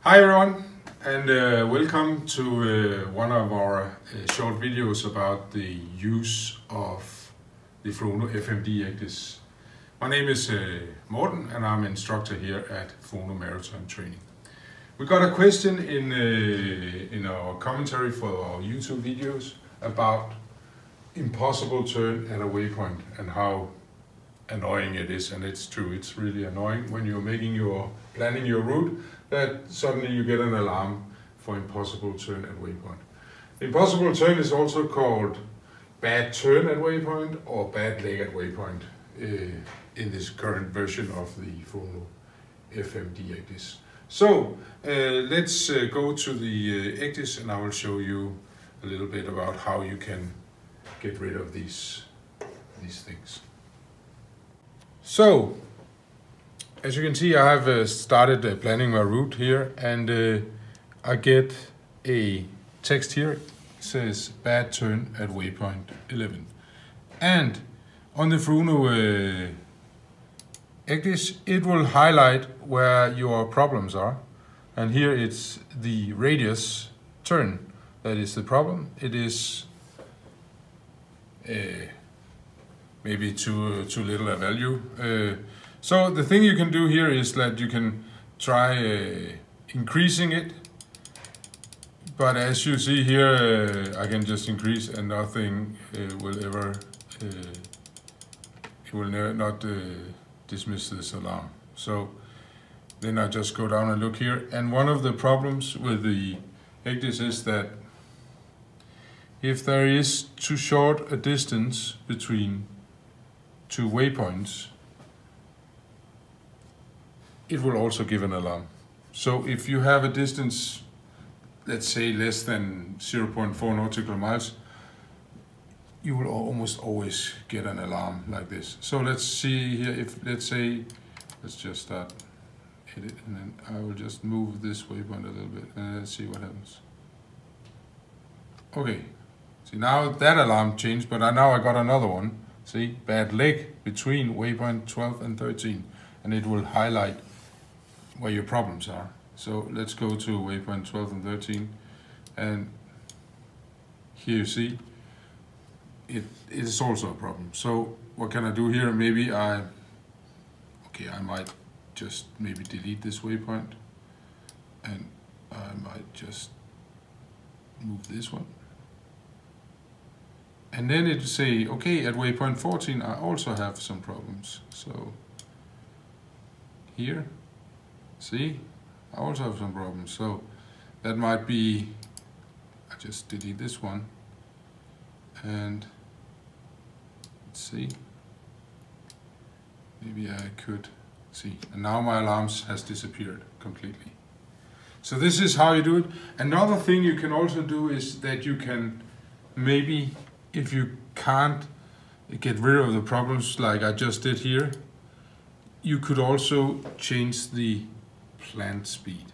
Hi everyone, and welcome to one of our short videos about the use of the FURUNO FMD ECDIS. My name is Morten, and I'm an instructor here at FURUNO Maritime Training. We got a question in our commentary for our YouTube videos about impossible turn at a waypoint and how annoying it is, and it's true. It's really annoying when you're planning your route that suddenly you get an alarm for impossible turn at waypoint. Impossible turn is also called bad turn at waypoint or bad leg at waypoint in this current version of the FURUNO FMD ECDIS. So let's go to the ECDIS, and I will show you a little bit about how you can get rid of these things. So, as you can see, I have started planning my route here, and I get a text here. It says bad turn at waypoint 11. And on the FURUNO ECDIS, it will highlight where your problems are. And here it's the radius turn that is the problem. It is maybe too little a value. So the thing you can do here is that you can try increasing it, but as you see here, I can just increase and nothing will ever, it will not dismiss this alarm. So then I just go down and look here, and one of the problems with the ECDIS is that if there is too short a distance between two waypoints, it will also give an alarm. So if you have a distance, let's say less than 0.4 nautical miles, you will almost always get an alarm like this. So let's see here, if let's just start edit, and then I will just move this waypoint a little bit and let's see what happens. Okay, see now that alarm changed, but now I got another one. See, bad leg between waypoint 12 and 13, and it will highlight where your problems are. So let's go to waypoint 12 and 13, and here you see it is also a problem. So what can I do here? Maybe I might just maybe delete this waypoint, and I might just move this one. And then it will say, okay, at waypoint 14, I also have some problems. So here, see, I also have some problems. So that might be, I just delete this one. And let's see, maybe I could see. And now my alarms has disappeared completely. So this is how you do it. Another thing you can also do is that you can maybe, if you can't get rid of the problems like I just did here, you could also change the planned speed.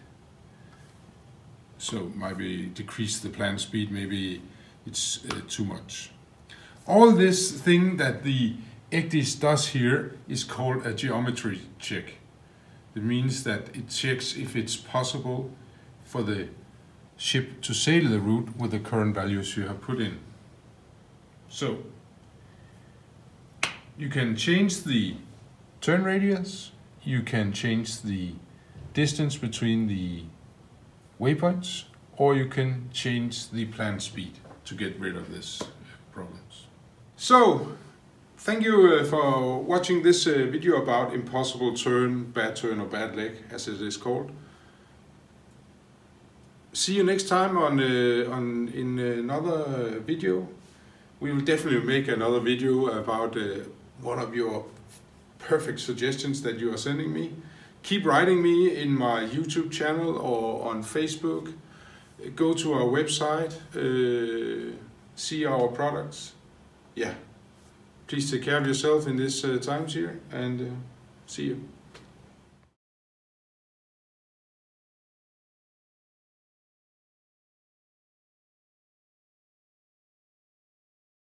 So maybe decrease the planned speed, maybe it's too much. All this thing that the ECDIS does here is called a geometry check. It means that it checks if it's possible for the ship to sail the route with the current values you have put in. So you can change the turn radius, you can change the distance between the waypoints, or you can change the planned speed to get rid of this problems. So thank you for watching this video about impossible turn, or bad leg, as it is called. See you next time in another video. We will definitely make another video about one of your perfect suggestions that you are sending me. Keep writing me in my YouTube channel or on Facebook. Go to our website, see our products. Yeah, please take care of yourself in these times here, and see you.